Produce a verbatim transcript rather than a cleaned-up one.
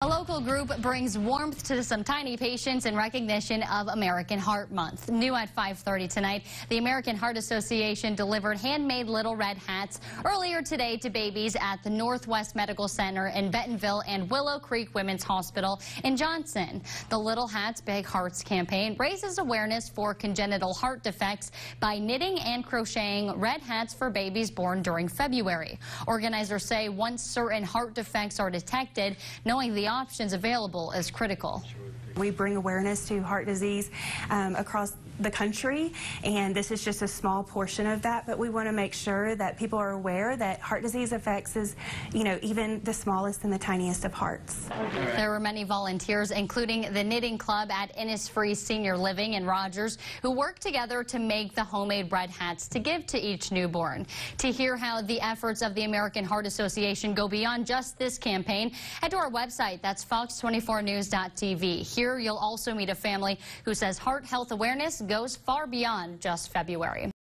A local group brings warmth to some tiny patients in recognition of American Heart Month. New at five thirty tonight, the American Heart Association delivered handmade little red hats earlier today to babies at the Northwest Medical Center in Bentonville and Willow Creek Women's Hospital in Johnson. The Little Hats Big Hearts campaign raises awareness for congenital heart defects by knitting and crocheting red hats for babies born during February. Organizers say once certain heart defects are detected, knowing the options available is critical. We bring awareness to heart disease um, across the country, and this is just a small portion of that, but we want to make sure that people are aware that heart disease affects is, you know, even the smallest and the tiniest of hearts. There were many volunteers, including the Knitting Club at Innisfree Senior Living in Rogers, who worked together to make the homemade red hats to give to each newborn. To hear how the efforts of the American Heart Association go beyond just this campaign, head to our website. That's fox twenty-four news dot t v. Here you'll also meet a family who says heart health awareness goes far beyond just February.